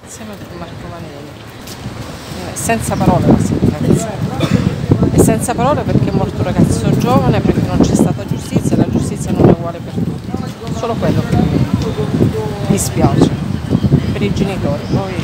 insieme con Marco Vanelli. Senza parole la sentenza. E senza parole perché è morto un ragazzo giovane, perché non c'è stata giustizia e la giustizia non è uguale per tutti. Solo quello che mi spiace. Per i genitori.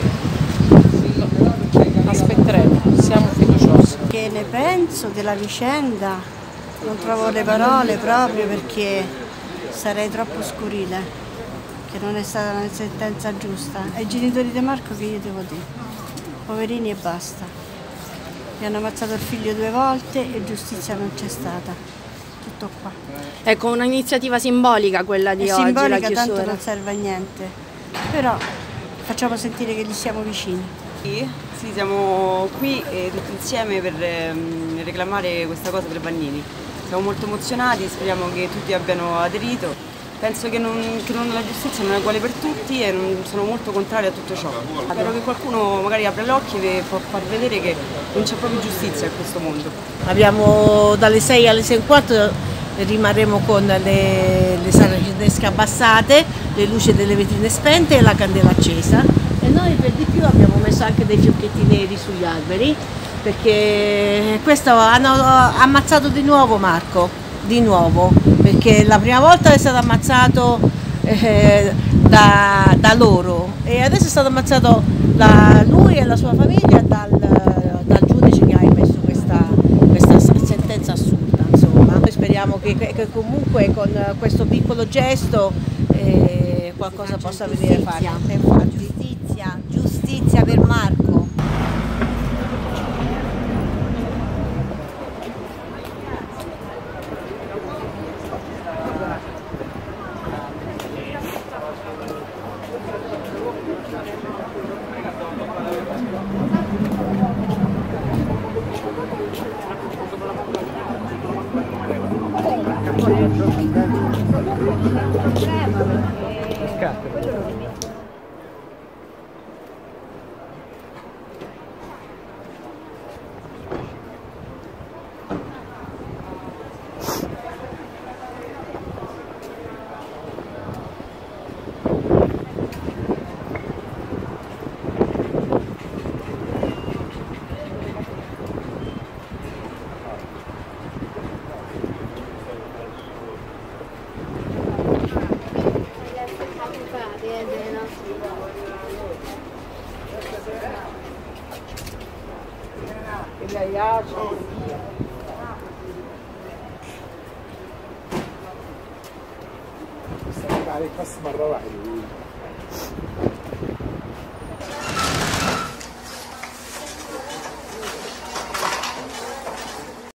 Poi aspetteremo, siamo fiduciosi. Che ne penso della vicenda? Non trovo le parole proprio perché sarei troppo scurrile, che non è stata una sentenza giusta. Ai genitori di Marco che io devo dire? Poverini e basta. Mi hanno ammazzato il figlio 2 volte e giustizia non c'è stata. Tutto qua. Ecco, un'iniziativa simbolica quella di oggi, simbolica, la chiusura. tanto non serve a niente. Però facciamo sentire che gli siamo vicini. Sì, siamo qui tutti insieme per reclamare questa cosa per Vannini. Siamo molto emozionati, speriamo che tutti abbiano aderito. Penso che la giustizia non è uguale per tutti e sono molto contraria a tutto ciò. Spero che qualcuno magari apra gli occhi e può far vedere che non c'è proprio giustizia in questo mondo. Abbiamo dalle 6 alle 6:15 rimarremo con le saracinesche abbassate, le luci delle vetrine spente e la candela accesa. E noi per di più abbiamo messo anche dei fiocchetti neri sugli alberi, perché questo hanno ammazzato di nuovo Marco, di nuovo, perché la prima volta è stato ammazzato da loro e adesso è stato ammazzato lui e la sua famiglia dal giudice che ha emesso questa sentenza assurda. Insomma, noi speriamo che comunque con questo piccolo gesto qualcosa possa venire fatto. Giustizia per Marco. القص مرة واحدة.